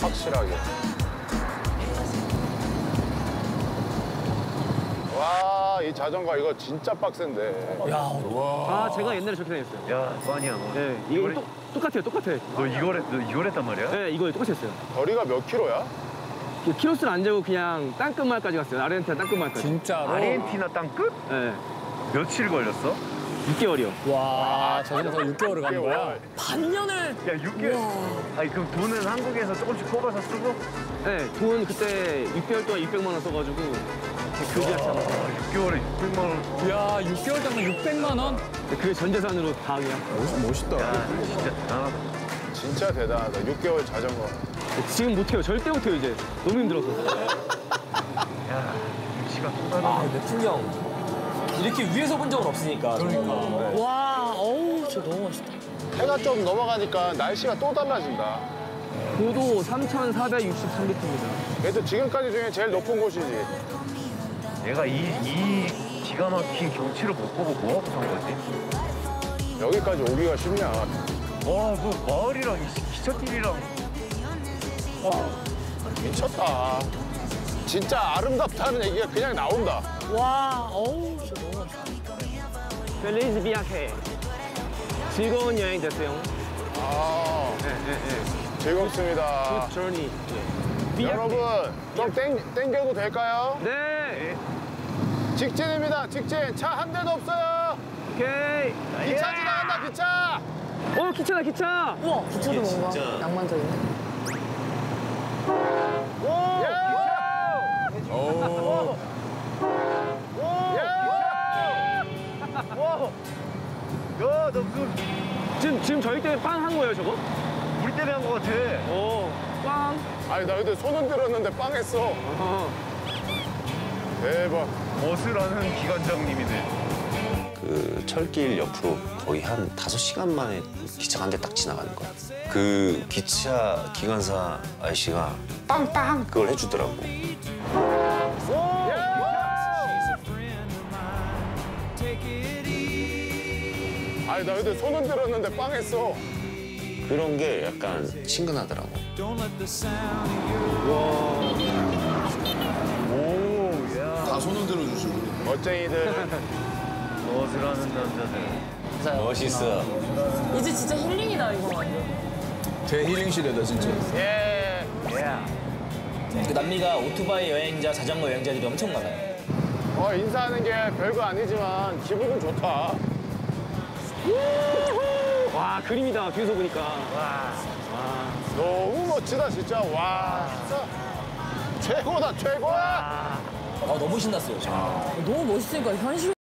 확실하게. 와, 이 자전거 이거 진짜 빡센데. 야, 아, 제가 옛날에 저렇게 다녔어요. 야, 뻔이야, 너. 네, 이거 똑같아요, 똑같아. 너 이걸 했단 말이야? 네, 이거 똑같이 했어요. 거리가 몇 킬로야? 키로수를 안 재고 그냥 땅끝마을까지 갔어요. 아르헨티나 땅끝마을까지. 진짜로? 아르헨티나 땅 끝? 네, 며칠 걸렸어? 6개월이요. 와, 자전거 6개월을 간 거야? 반년을. 야, 6개월. 아니, 그럼 돈은 한국에서 조금씩 뽑아서 쓰고? 네, 돈 그때 6개월 동안 600만 원 써가지고 교지약 잡아서. 6개월에 600만 원. 야, 6개월 동안 600만 원? 그게 전 재산으로 다 그냥. 멋있다. 야, 진짜 대단하다. 진짜 대단하다. 6개월 자전거. 지금 못해요. 절대 못해요, 이제. 너무 힘들어서. 야, 눈치가 또 다르네. 아, 근데 풍경. 이렇게 위에서 본 적은 없으니까. 그러니까. 와, 어우, 진짜 너무 멋있다. 해가 좀 넘어가니까 날씨가 또 달라진다. 고도 3,463m입니다. 그래도 지금까지 중에 제일 높은 곳이지. 내가 이 기가 막힌 경치를 못 보고 뭐하고 산 거지? 여기까지 오기가 쉽냐. 와, 뭐 마을이랑 기찻길이랑. 미쳤다. 진짜 아름답다는 얘기가 그냥 나온다. 와, 어우, 진짜 너무 멋있다. 펠리즈 비아케. 즐거운 여행 되세요. 아, 즐겁습니다. journey. 여러분, 좀 땡겨도 될까요? 네. 직진입니다, 직진. 차 한 대도 없어요. 오케이. 기차 지나간다, 기차. 기차다, 기차. 우와, 기차도 뭔가 낭만적이네. 오! 오. 야, 너 지금 저희 때문에 빵 한 거예요, 저거? 우리 때문에 한 거 같아. 빵. 아니, 나 근데 손은 들었는데 빵했어. 대박. 멋을 기관장님이네. 그 철길 옆으로 거의 한 5시간 만에 기차가 한 대 딱 지나가는 거야. 그 기차 기관사 아저씨가 빵빵 그걸 해주더라고. 아니, 나 근데 손은 들었는데 빵했어. 그런 게 약간 친근하더라고. 오, 야. 다 손을 들어주시고. 멋쟁이들. 멋을 하는 남자들. 멋있어. 이제 진짜 힐링이다, 이거 완전. 대힐링 시대다 진짜. 예. 그 남미가 오토바이 여행자, 자전거 여행자들이 엄청 많아요. 인사하는 게 별거 아니지만 기분은 좋다. 와, 그림이다, 뷰에서 보니까. 너무 멋지다, 진짜. 와, 진짜. 최고다, 최고야. 너무 신났어요, 지금. 너무 멋있으니까 현실